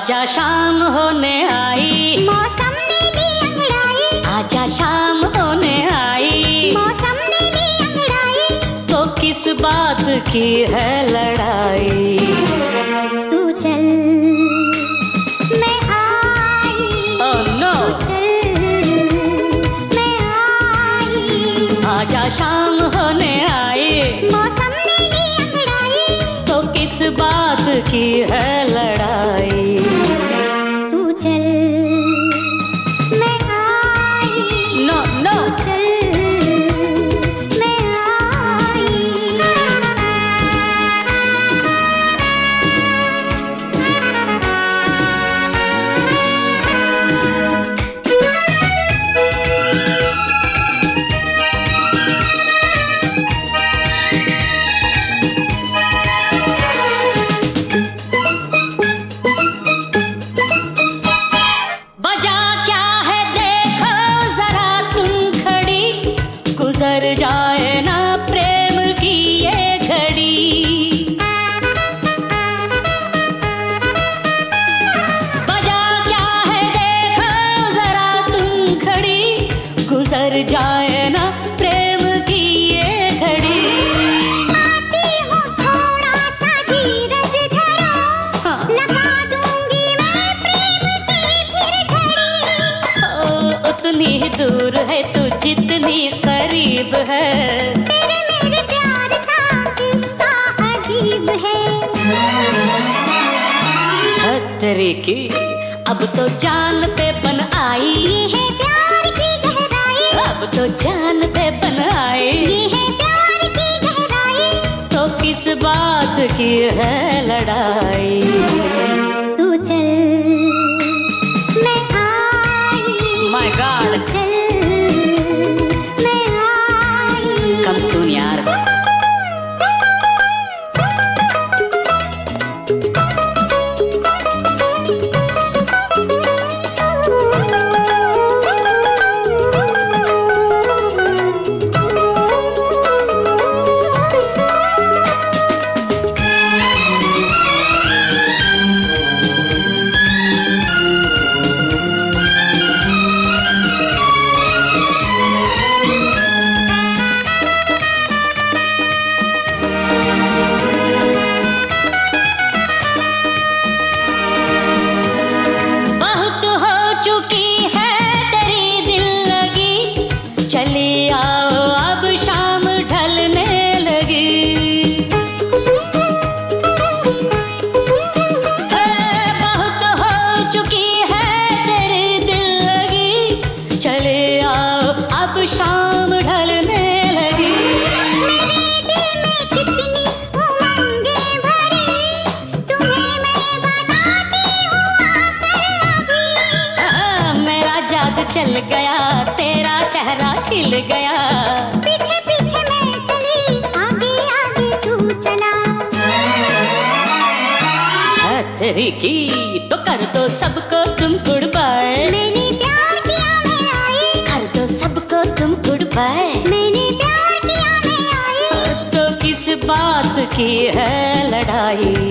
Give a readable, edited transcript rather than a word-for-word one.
आजा शाम होने आई, मौसम ने ली अंगड़ाई। आजा शाम होने आई, मौसम ने ली अंगड़ाई। तो किस बात की है लड़ाई? तू चल मैं आई। ओह नो, मैं आई। आजा शाम होने आई, मौसम ने ली अंगड़ाई। तो किस बात की है लड़ाई? तू चल मैं आई। नो नो, चल मैं आई। गुजर जाए ना प्रेम की ये घड़ी। बजा क्या है देखो जरा तुम घड़ी, गुजर जाए ना प्रेम की ये घड़ी। आती हूँ थोड़ा सा धीरज धरो, हाँ। लगा दूंगी मैं प्रेम की फिर घड़ी। ओ, उतनी ही दूर है तू जितनी करीब है, तेरे मेरे प्यार का किस्सा अजीब है। तेरी की अब तो जान पे बन आई, ये है प्यार की गहराई। अब तो जान पे बन आई, ये है प्यार की गहराई। तो किस बात की है लड़ाई? तू चल मैं आई। माय गॉड, चल मैं आई। कम सुन यार। चली आओ अब शाम ढलने लगी, बहुत हो चुकी है तेरी दिल लगी। चले आओ अब शाम ढलने लगी। मेरे दिल में कितनी उमंगें भरी, तुम्हें मैं बताती हूँ आकर अभी। मेरा जादू चल गया, तेरा चेहरा खिल गया। पीछे पीछे मैं चली, आगे आगे तू चला। तेरी की तो कर दो सबको तुम गुड बाय। मैंने प्यार किया मैं आई। कर दो सबको तुम गुड बाय। मैंने प्यार किया मैं आई। तो किस बात की है लड़ाई?